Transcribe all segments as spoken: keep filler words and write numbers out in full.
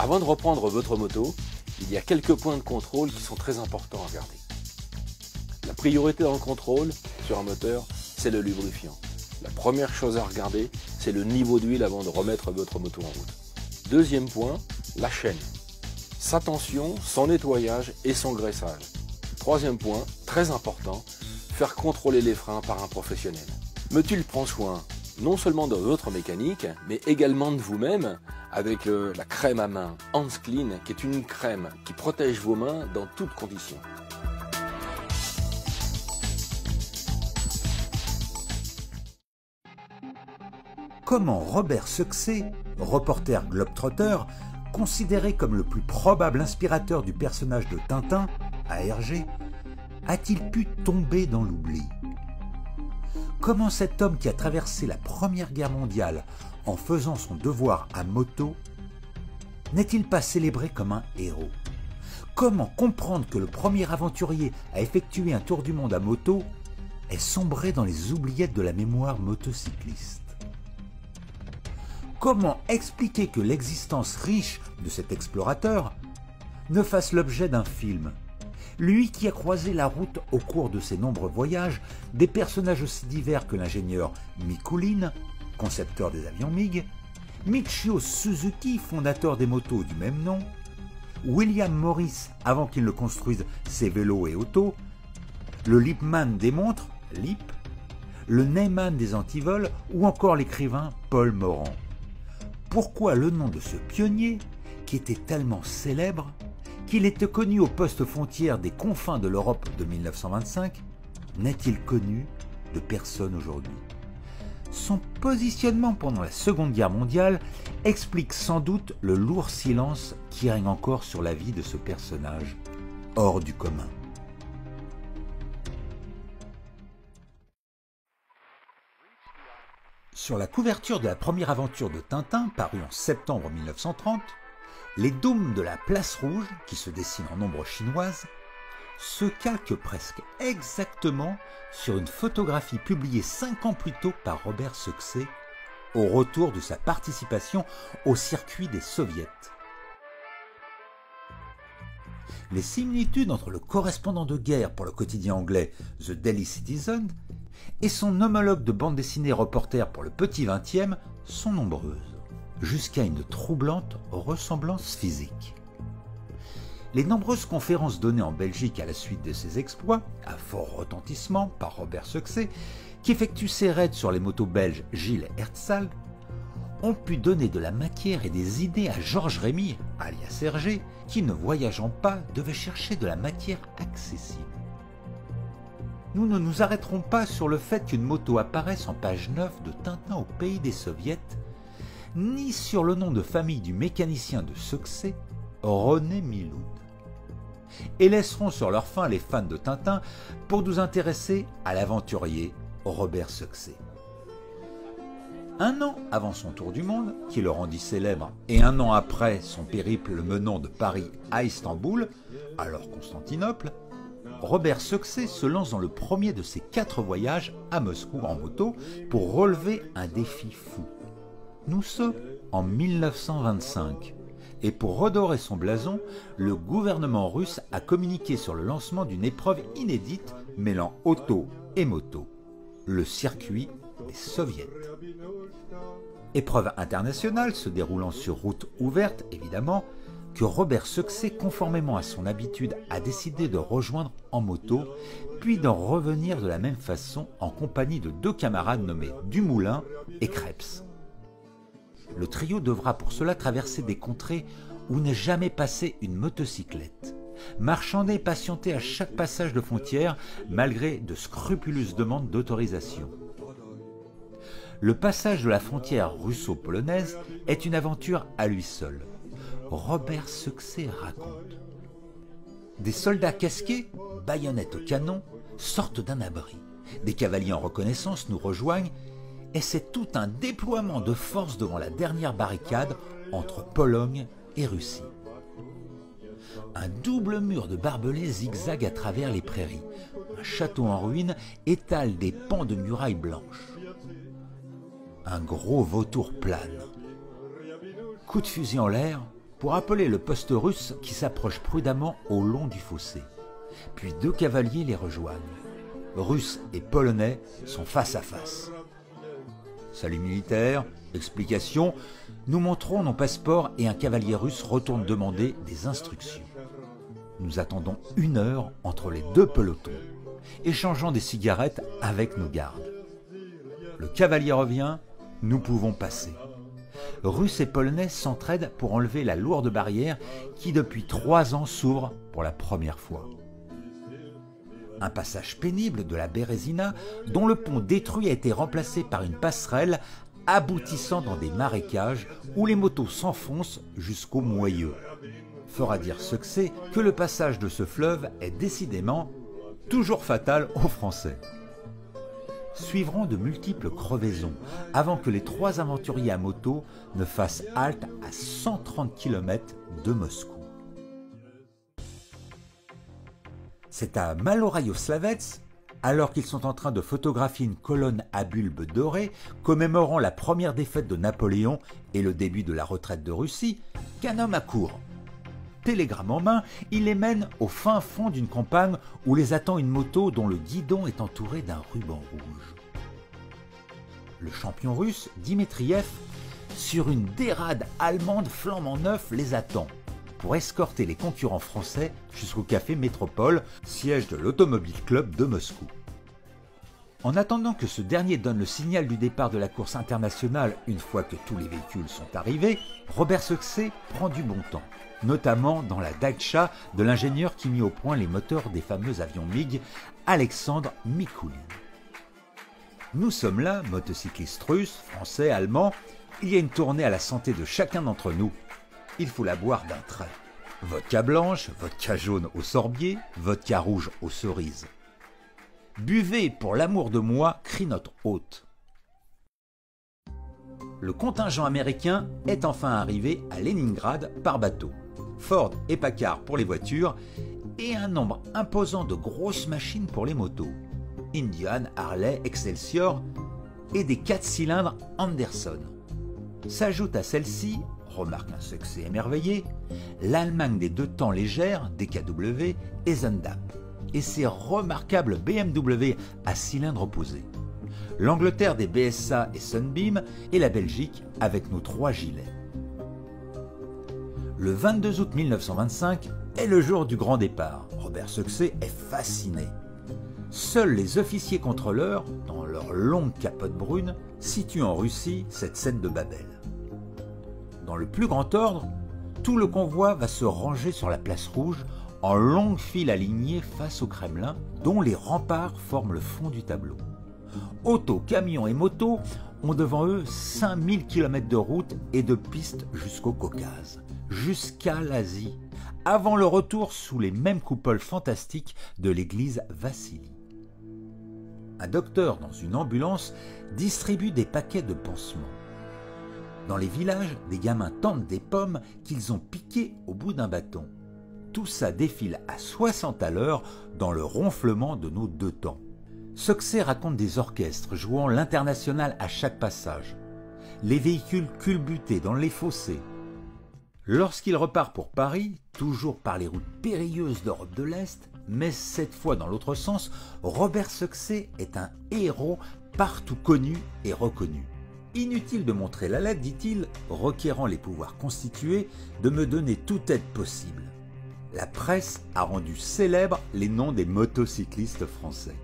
Avant de reprendre votre moto, il y a quelques points de contrôle qui sont très importants à regarder. La priorité dans le contrôle sur un moteur, c'est le lubrifiant. La première chose à regarder, c'est le niveau d'huile avant de remettre votre moto en route. Deuxième point, la chaîne. Sa tension, son nettoyage et son graissage. Troisième point, très important, faire contrôler les freins par un professionnel. Motul prend soin non seulement de votre mécanique, mais également de vous-même avec le, la crème à main Hands Clean, qui est une crème qui protège vos mains dans toutes conditions. Comment Robert Succé, reporter globetrotter, considéré comme le plus probable inspirateur du personnage de Tintin, A R G, a-t-il pu tomber dans l'oubli? Comment cet homme qui a traversé la Première Guerre mondiale en faisant son devoir à moto n'est-il pas célébré comme un héros? Comment comprendre que le premier aventurier à effectuer un tour du monde à moto est sombré dans les oubliettes de la mémoire motocycliste? Comment expliquer que l'existence riche de cet explorateur ne fasse l'objet d'un film? Lui qui a croisé la route au cours de ses nombreux voyages des personnages aussi divers que l'ingénieur Mikuline, concepteur des avions MiG, Michio Suzuki, fondateur des motos du même nom, William Morris avant qu'il ne construise ses vélos et autos, le Lippmann des montres, Lip, le Neyman des antivols ou encore l'écrivain Paul Morand. Pourquoi le nom de ce pionnier, qui était tellement célèbre, qu'il était connu au poste frontière des confins de l'Europe de mille neuf cent vingt-cinq, n'est-il connu de personne aujourd'hui? Son positionnement pendant la Seconde Guerre mondiale explique sans doute le lourd silence qui règne encore sur la vie de ce personnage hors du commun. Sur la couverture de la première aventure de Tintin, parue en septembre mille neuf cent trente, les dômes de la Place Rouge, qui se dessinent en ombre chinoise, se calquent presque exactement sur une photographie publiée cinq ans plus tôt par Robert Succé, au retour de sa participation au circuit des Soviets. Les similitudes entre le correspondant de guerre pour le quotidien anglais The Daily Citizen et son homologue de bande dessinée reporter pour le Petit vingtième sont nombreuses, jusqu'à une troublante ressemblance physique. Les nombreuses conférences données en Belgique à la suite de ses exploits, à fort retentissement par Robert Succé, qui effectue ses raids sur les motos belges Gilles Herzog, ont pu donner de la matière et des idées à Georges Rémy, alias Hergé, qui, ne voyageant pas, devait chercher de la matière accessible. Nous ne nous arrêterons pas sur le fait qu'une moto apparaisse en page neuf de Tintin au pays des Soviets, ni sur le nom de famille du mécanicien de Succé, René Miloud. Et laisseront sur leur faim les fans de Tintin pour nous intéresser à l'aventurier Robert Succé. Un an avant son tour du monde, qui le rendit célèbre, et un an après son périple le menant de Paris à Istanbul, alors Constantinople, Robert Succé se lance dans le premier de ses quatre voyages à Moscou en moto pour relever un défi fou. Nous sommes en mille neuf cent vingt-cinq, et pour redorer son blason, le gouvernement russe a communiqué sur le lancement d'une épreuve inédite mêlant auto et moto, le circuit des Soviets. Épreuve internationale se déroulant sur route ouverte, évidemment, que Robert Succé, conformément à son habitude, a décidé de rejoindre en moto, puis d'en revenir de la même façon en compagnie de deux camarades nommés Dumoulin et Krebs. Le trio devra pour cela traverser des contrées où n'est jamais passée une motocyclette, marchander et patienter à chaque passage de frontière malgré de scrupuleuses demandes d'autorisation. Le passage de la frontière russo-polonaise est une aventure à lui seul. Robert Succé raconte. Des soldats casqués, baïonnettes au canon, sortent d'un abri. Des cavaliers en reconnaissance nous rejoignent et c'est tout un déploiement de force devant la dernière barricade entre Pologne et Russie. Un double mur de barbelés zigzague à travers les prairies. Un château en ruine étale des pans de murailles blanches. Un gros vautour plane. Coup de fusil en l'air, pour appeler le poste russe qui s'approche prudemment au long du fossé. Puis deux cavaliers les rejoignent. Russes et Polonais sont face à face. Salut militaire, explication, nous montrons nos passeports et un cavalier russe retourne demander des instructions. Nous attendons une heure entre les deux pelotons, échangeant des cigarettes avec nos gardes. Le cavalier revient, nous pouvons passer. Russes et Polonais s'entraident pour enlever la lourde barrière qui depuis trois ans s'ouvre pour la première fois. Un passage pénible de la Bérésina dont le pont détruit a été remplacé par une passerelle aboutissant dans des marécages où les motos s'enfoncent jusqu'au Moyeux. Fera dire Succès que le passage de ce fleuve est décidément toujours fatal aux Français. Suivront de multiples crevaisons avant que les trois aventuriers à moto ne fassent halte à cent trente kilomètres de Moscou. C'est à Maloraïo-Slavets, alors qu'ils sont en train de photographier une colonne à bulbe doré commémorant la première défaite de Napoléon et le début de la retraite de Russie, qu'un homme accourt. Télégramme en main, il les mène au fin fond d'une campagne où les attend une moto dont le guidon est entouré d'un ruban rouge. Le champion russe, Dimitriev, sur une dérade allemande flambant neuf, les attend pour escorter les concurrents français jusqu'au café Métropole, siège de l'Automobile Club de Moscou. En attendant que ce dernier donne le signal du départ de la course internationale une fois que tous les véhicules sont arrivés, Robert Succès prend du bon temps, notamment dans la Daïtcha de l'ingénieur qui mit au point les moteurs des fameux avions MiG, Alexandre Mikoulin. Nous sommes là, motocyclistes russes, français, allemands, il y a une tournée à la santé de chacun d'entre nous. Il faut la boire d'un trait. Vodka blanche, vodka jaune au sorbier, vodka rouge aux cerises. Buvez pour l'amour de moi, crie notre hôte. Le contingent américain est enfin arrivé à Leningrad par bateau. Ford et Packard pour les voitures et un nombre imposant de grosses machines pour les motos. Indian, Harley, Excelsior et des quatre cylindres Anderson. S'ajoute à celle-ci, remarque un Succès émerveillé, l'Allemagne des deux temps légères, D K W et Zundap, et ses remarquables B M W à cylindre opposé. L'Angleterre des B S A et Sunbeam et la Belgique avec nos trois gilets. Le vingt-deux août mille neuf cent vingt-cinq est le jour du grand départ. Robert Succès est fasciné. Seuls les officiers contrôleurs, dans leur longue capote brune, situent en Russie cette scène de Babel. Dans le plus grand ordre, tout le convoi va se ranger sur la place rouge en longue file alignée face au Kremlin, dont les remparts forment le fond du tableau. Autos, camions et motos ont devant eux cinq mille kilomètres de route et de pistes jusqu'au Caucase, jusqu'à l'Asie, avant le retour sous les mêmes coupoles fantastiques de l'église Vassili. Un docteur dans une ambulance distribue des paquets de pansements. Dans les villages, des gamins tendent des pommes qu'ils ont piquées au bout d'un bâton. Tout ça défile à soixante à l'heure dans le ronflement de nos deux temps. Succès raconte des orchestres jouant l'international à chaque passage. Les véhicules culbutés dans les fossés. Lorsqu'il repart pour Paris, toujours par les routes périlleuses d'Europe de l'Est, mais cette fois dans l'autre sens, Robert Succès est un héros partout connu et reconnu. Inutile de montrer la lettre, dit-il, requérant les pouvoirs constitués de me donner toute aide possible. La presse a rendu célèbres les noms des motocyclistes français.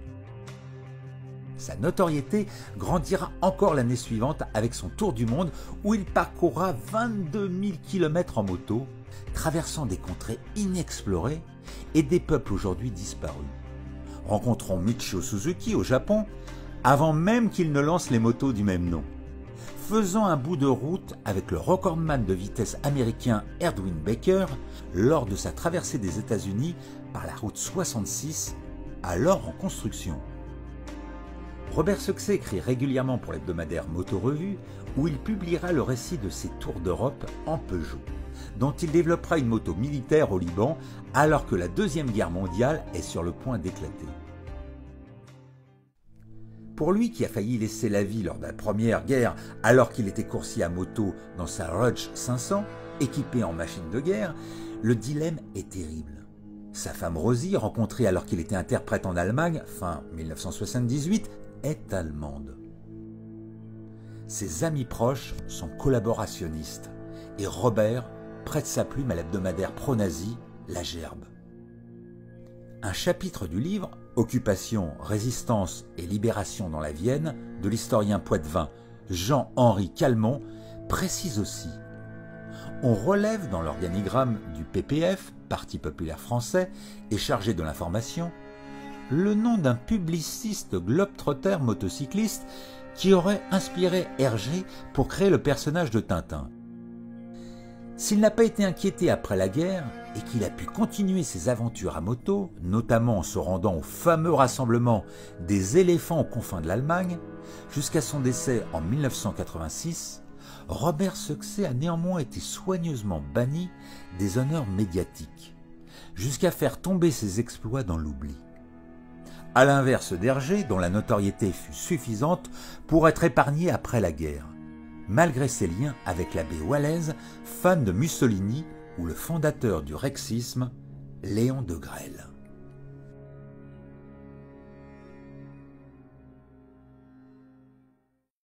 Sa notoriété grandira encore l'année suivante avec son tour du monde où il parcourra vingt-deux mille kilomètres en moto, traversant des contrées inexplorées et des peuples aujourd'hui disparus. Rencontrons Michio Suzuki au Japon, avant même qu'il ne lance les motos du même nom. Faisant un bout de route avec le recordman de vitesse américain Erdwin Baker lors de sa traversée des États-Unis par la route soixante-six, alors en construction. Robert Succès écrit régulièrement pour l'hebdomadaire Moto Revue, où il publiera le récit de ses tours d'Europe en Peugeot, dont il développera une moto militaire au Liban alors que la Deuxième Guerre mondiale est sur le point d'éclater. Pour lui qui a failli laisser la vie lors de la Première Guerre alors qu'il était coursier à moto dans sa Rudge cinq cents, équipé en machine de guerre, le dilemme est terrible. Sa femme Rosie, rencontrée alors qu'il était interprète en Allemagne, fin mille neuf cent soixante-dix-huit, est allemande. Ses amis proches sont collaborationnistes et Robert prête sa plume à l'hebdomadaire pro-nazi, La Gerbe. Un chapitre du livre « Occupation, résistance et libération dans la Vienne » de l'historien poitevin Jean-Henri Calmont précise aussi: on relève dans l'organigramme du P P F, Parti populaire français, et chargé de l'information, le nom d'un publiciste globe-trotter motocycliste qui aurait inspiré Hergé pour créer le personnage de Tintin. S'il n'a pas été inquiété après la guerre et qu'il a pu continuer ses aventures à moto, notamment en se rendant au fameux rassemblement des éléphants aux confins de l'Allemagne, jusqu'à son décès en mille neuf cent quatre-vingt-six, Robert Succé a néanmoins été soigneusement banni des honneurs médiatiques, jusqu'à faire tomber ses exploits dans l'oubli. À l'inverse d'Hergé, dont la notoriété fut suffisante pour être épargné après la guerre, malgré ses liens avec l'abbé Walaise, fan de Mussolini, ou le fondateur du rexisme, Léon Degrelle.